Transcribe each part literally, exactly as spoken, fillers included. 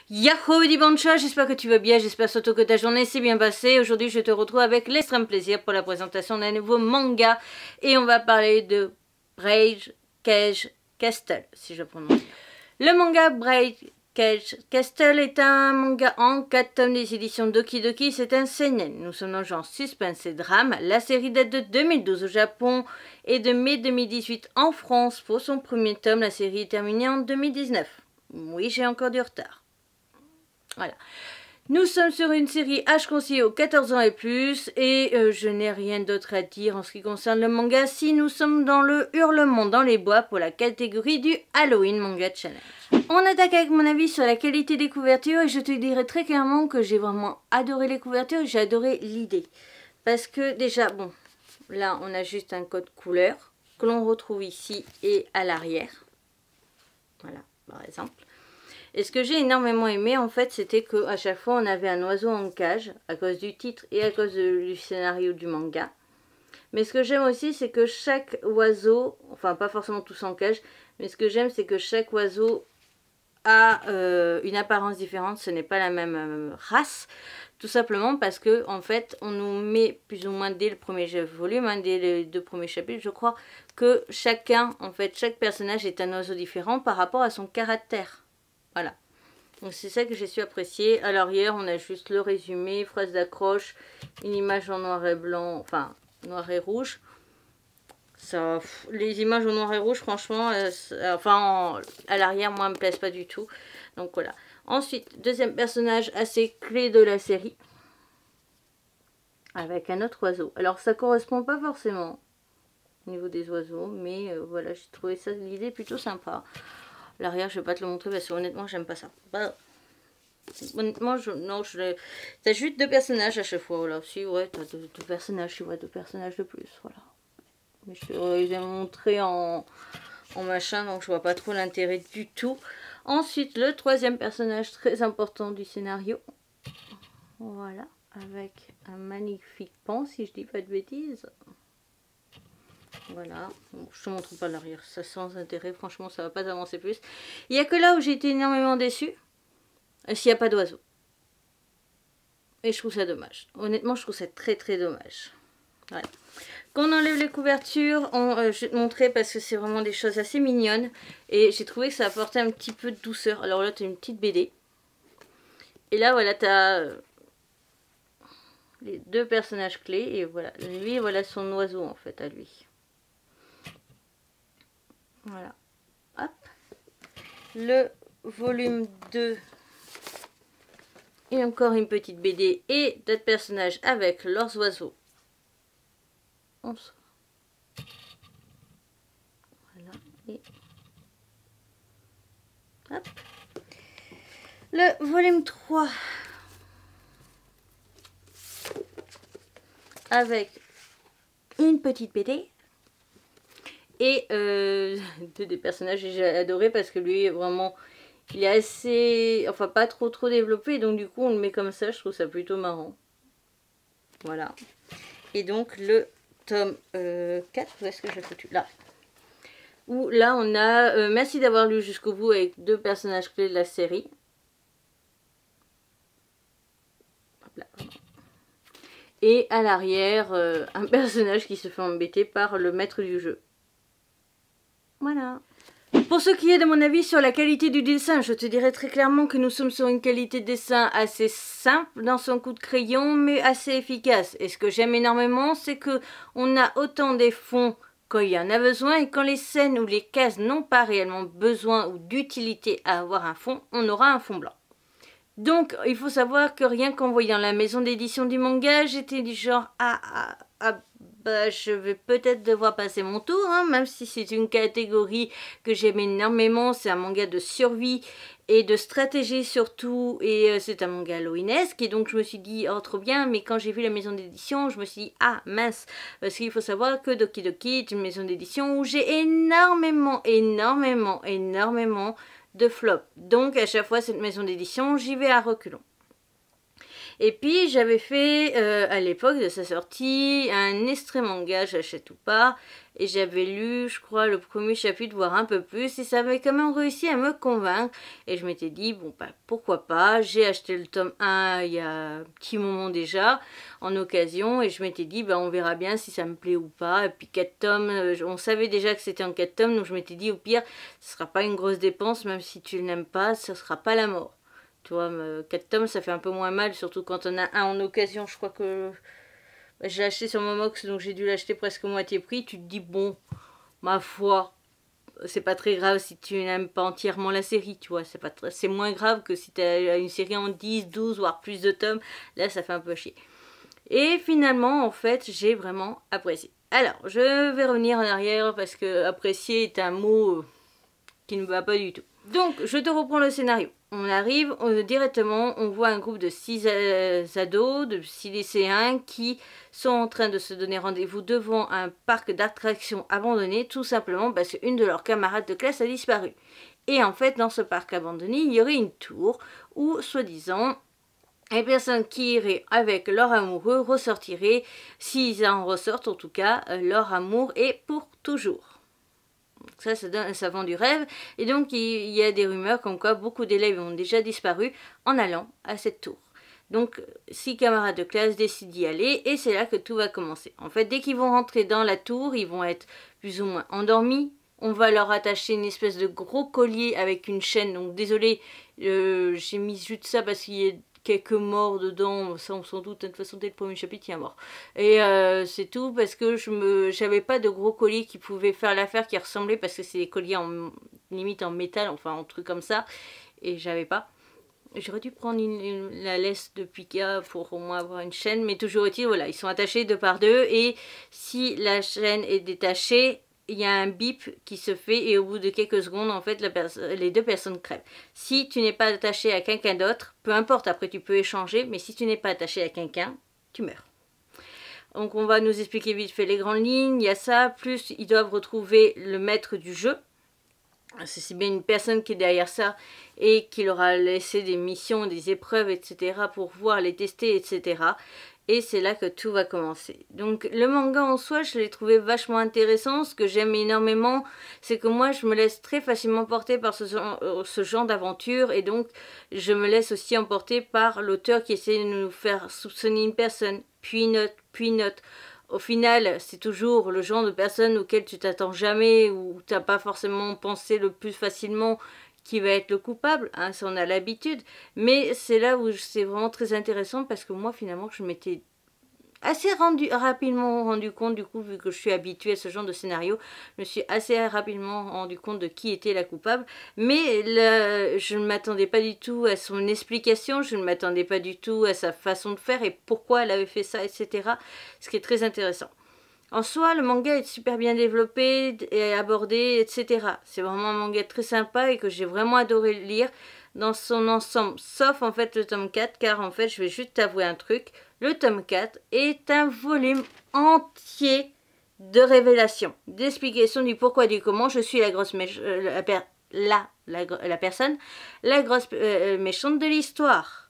Yahoo Dibancha, j'espère que tu vas bien, j'espère surtout que ta journée s'est bien passée. Aujourd'hui je te retrouve avec l'extrême plaisir pour la présentation d'un nouveau manga. Et on va parler de Brave Cage Castle, si je prononce bien. Le manga Brave Cage Castle est un manga en quatre tomes des éditions Doki Doki, c'est un seinen. Nous sommes dans le genre suspense et drame. La série date de deux mille douze au Japon et de mai deux mille dix-huit en France. Pour son premier tome, la série est terminée en deux mille dix-neuf. Oui, j'ai encore du retard. Voilà. Nous sommes sur une série âge conseillé aux quatorze ans et plus et euh, je n'ai rien d'autre à dire en ce qui concerne le manga si nous sommes dans le hurlement dans les bois pour la catégorie du Halloween Manga Challenge. On attaque avec mon avis sur la qualité des couvertures et je te dirai très clairement que j'ai vraiment adoré les couvertures, j'ai adoré l'idée. Parce que déjà, bon, là on a juste un code couleur que l'on retrouve ici et à l'arrière. Voilà, par exemple. Et ce que j'ai énormément aimé en fait, c'était qu'à chaque fois on avait un oiseau en cage à cause du titre et à cause de, du scénario du manga. Mais ce que j'aime aussi, c'est que chaque oiseau, enfin pas forcément tous en cage, mais ce que j'aime c'est que chaque oiseau a euh, une apparence différente, ce n'est pas la même euh, race. Tout simplement parce que en fait on nous met plus ou moins dès le premier volume, hein, dès les deux premiers chapitres, je crois que chacun, en fait chaque personnage est un oiseau différent par rapport à son caractère. Voilà, donc c'est ça que j'ai su apprécier. À l'arrière, on a juste le résumé, phrase d'accroche, une image en noir et blanc, enfin noir et rouge. Ça, les images en noir et rouge, franchement, euh, enfin en, à l'arrière, moi, me plaisent pas du tout. Donc voilà. Ensuite, deuxième personnage assez clé de la série, avec un autre oiseau. Alors ça correspond pas forcément au niveau des oiseaux, mais euh, voilà, j'ai trouvé ça l'idée plutôt sympa. L'arrière, je vais pas te le montrer parce que honnêtement, j'aime pas ça. Bah, honnêtement, je, non, je t'as juste deux personnages à chaque fois. Voilà, si, ouais, t'as deux, deux personnages, tu vois, deux personnages de plus. Voilà. Mais je euh, les ai montrés en, en machin, donc je vois pas trop l'intérêt du tout. Ensuite, le troisième personnage très important du scénario. Voilà, avec un magnifique pan, si je dis pas de bêtises. Voilà, bon, je te montre pas l'arrière, ça sans intérêt, franchement ça va pas avancer plus. Il n'y a que là où j'ai été énormément déçue, s'il n'y a pas d'oiseau. Et je trouve ça dommage. Honnêtement, je trouve ça très très dommage. Voilà. Quand on enlève les couvertures, on, euh, je vais te montrer parce que c'est vraiment des choses assez mignonnes. Et j'ai trouvé que ça apportait un petit peu de douceur. Alors là, tu as une petite B D. Et là, voilà, tu as euh, les deux personnages clés. Et voilà, lui, voilà son oiseau en fait à lui. Voilà, hop, le volume deux et encore une petite B D et d'autres personnages avec leurs oiseaux. Voilà, et hop, le volume trois avec une petite B D. Et euh, des personnages que j'ai adoré parce que lui vraiment il est assez, enfin pas trop trop développé, donc du coup on le met comme ça, je trouve ça plutôt marrant. Voilà. Et donc le tome euh, quatre, où est-ce que j'ai foutu? Là. Où là on a, euh, merci d'avoir lu jusqu'au bout avec deux personnages clés de la série. Hop là. Et à l'arrière, euh, un personnage qui se fait embêter par le maître du jeu. Voilà. Pour ce qui est de mon avis sur la qualité du dessin, je te dirais très clairement que nous sommes sur une qualité de dessin assez simple dans son coup de crayon, mais assez efficace. Et ce que j'aime énormément, c'est que on a autant des fonds quand il y en a besoin, et quand les scènes ou les cases n'ont pas réellement besoin ou d'utilité à avoir un fond, on aura un fond blanc. Donc, il faut savoir que rien qu'en voyant la maison d'édition du manga, j'étais du genre ah, ah, ah bah, je vais peut-être devoir passer mon tour, hein, même si c'est une catégorie que j'aime énormément. C'est un manga de survie et de stratégie surtout, et euh, c'est un manga halloweenesque, et donc je me suis dit oh trop bien, mais quand j'ai vu la maison d'édition, je me suis dit ah mince, parce qu'il faut savoir que Doki Doki est une maison d'édition où j'ai énormément, énormément, énormément de flop. Donc à chaque fois cette maison d'édition, j'y vais à reculons. Et puis j'avais fait euh, à l'époque de sa sortie un extrait manga, j'achète ou pas, et j'avais lu je crois le premier chapitre voire un peu plus et ça avait quand même réussi à me convaincre et je m'étais dit bon bah pourquoi pas, j'ai acheté le tome un il y a un petit moment déjà en occasion et je m'étais dit bah on verra bien si ça me plaît ou pas et puis quatre tomes, on savait déjà que c'était en quatre tomes donc je m'étais dit au pire ce sera pas une grosse dépense même si tu n'aimes pas, ce sera pas la mort. Tu vois, quatre tomes ça fait un peu moins mal surtout quand on a un en occasion, je crois que j'ai acheté sur Momox, donc j'ai dû l'acheter presque moitié prix. Tu te dis, bon, ma foi, c'est pas très grave si tu n'aimes pas entièrement la série, tu vois. C'est pas très... c'est moins grave que si tu as une série en dix, douze, voire plus de tomes. Là, ça fait un peu chier. Et finalement, en fait, j'ai vraiment apprécié. Alors, je vais revenir en arrière parce que apprécier est un mot qui ne va pas du tout. Donc, je te reprends le scénario. On arrive on, directement, on voit un groupe de six euh, ados, de six lycéens qui sont en train de se donner rendez-vous devant un parc d'attractions abandonné, tout simplement parce qu'une de leurs camarades de classe a disparu. Et en fait, dans ce parc abandonné, il y aurait une tour où, soi-disant, les personnes qui iraient avec leur amoureux ressortiraient, s'ils en ressortent en tout cas, leur amour est pour toujours. Ça, ça, donne, ça vend du rêve. Et donc, il y a des rumeurs comme quoi beaucoup d'élèves ont déjà disparu en allant à cette tour. Donc, six camarades de classe décident d'y aller et c'est là que tout va commencer. En fait, dès qu'ils vont rentrer dans la tour, ils vont être plus ou moins endormis. On va leur attacher une espèce de gros collier avec une chaîne. Donc, désolé, euh, j'ai mis juste ça parce qu'il y a quelques morts dedans, ça on s'en doute, de toute façon dès le premier chapitre il y a mort. Et euh, c'est tout parce que je me, j'avais pas de gros colliers qui pouvaient faire l'affaire, qui ressemblaient, parce que c'est des colliers en limite en métal, enfin en truc comme ça, et j'avais pas. J'aurais dû prendre une, une, la laisse de Pika pour au moins avoir une chaîne, mais toujours est-il, voilà, ils sont attachés deux par deux, et si la chaîne est détachée, il y a un bip qui se fait et au bout de quelques secondes, en fait, la les deux personnes crèvent. Si tu n'es pas attaché à quelqu'un d'autre, peu importe, après tu peux échanger, mais si tu n'es pas attaché à quelqu'un, tu meurs. Donc on va nous expliquer vite fait les grandes lignes, il y a ça, plus ils doivent retrouver le maître du jeu. C'est bien une personne qui est derrière ça et qui leur a laissé des missions, des épreuves, et cetera pour pouvoir les tester, et cetera. Et c'est là que tout va commencer. Donc le manga en soi, je l'ai trouvé vachement intéressant. Ce que j'aime énormément, c'est que moi, je me laisse très facilement porter par ce genre, ce genre d'aventure. Et donc, je me laisse aussi emporter par l'auteur qui essaie de nous faire soupçonner une personne, puis une autre, puis une autre. Au final, c'est toujours le genre de personne auquel tu t'attends jamais, ou tu n'as pas forcément pensé le plus facilement qui va être le coupable, hein, ça on a l'habitude, mais c'est là où c'est vraiment très intéressant parce que moi finalement je m'étais assez rendu, rapidement rendu compte, du coup vu que je suis habituée à ce genre de scénario, je me suis assez rapidement rendu compte de qui était la coupable, mais là, je ne m'attendais pas du tout à son explication, je ne m'attendais pas du tout à sa façon de faire et pourquoi elle avait fait ça, et cetera. Ce qui est très intéressant. En soi, le manga est super bien développé et abordé, et cetera. C'est vraiment un manga très sympa et que j'ai vraiment adoré lire dans son ensemble. Sauf en fait le tome quatre, car en fait, je vais juste t'avouer un truc. Le tome quatre est un volume entier de révélations, d'explications du pourquoi, du comment. Je suis la grosse méchante, euh, la, per la, la, la personne, la grosse euh, méchante de l'histoire.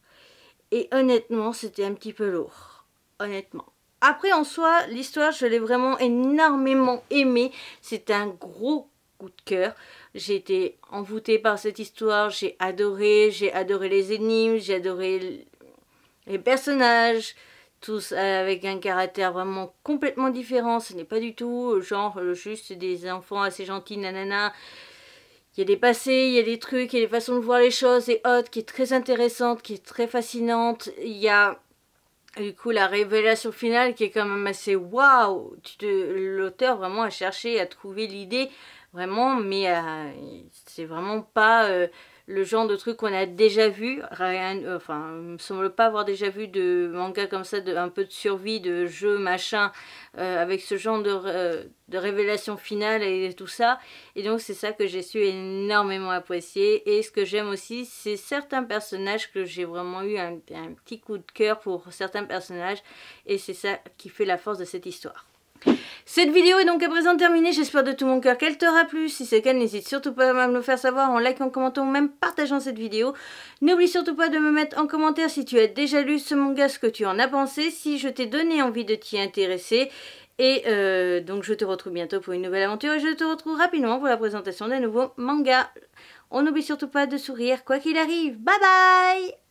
Et honnêtement, c'était un petit peu lourd. Honnêtement. Après, en soi, l'histoire, je l'ai vraiment énormément aimée. C'est un gros coup de cœur. J'ai été envoûtée par cette histoire. J'ai adoré. J'ai adoré les énigmes. J'ai adoré les personnages. Tous avec un caractère vraiment complètement différent. Ce n'est pas du tout genre juste des enfants assez gentils, nanana. Il y a des passés, il y a des trucs, il y a des façons de voir les choses et autres qui est très intéressante, qui est très fascinante. Il y a... Du coup, la révélation finale qui est quand même assez waouh. L'auteur vraiment a cherché à trouver l'idée, vraiment, mais euh, c'est vraiment pas euh, le genre de truc qu'on a déjà vu. Rien, euh, enfin, il me semble pas avoir déjà vu de manga comme ça, de, un peu de survie, de jeu, machin, euh, avec ce genre de, euh, de révélation finale et tout ça. Et donc, c'est ça que j'ai su énormément apprécier. Et ce que j'aime aussi, c'est certains personnages que j'ai vraiment eu un, un petit coup de cœur pour certains personnages. Et c'est ça qui fait la force de cette histoire. Cette vidéo est donc à présent terminée, j'espère de tout mon cœur qu'elle t'aura plu. Si c'est le cas, n'hésite surtout pas à me le faire savoir en likant, en commentant ou même partageant cette vidéo. N'oublie surtout pas de me mettre en commentaire si tu as déjà lu ce manga, ce que tu en as pensé, si je t'ai donné envie de t'y intéresser. Et euh, donc je te retrouve bientôt pour une nouvelle aventure et je te retrouve rapidement pour la présentation d'un nouveau manga. On n'oublie surtout pas de sourire quoi qu'il arrive. Bye bye!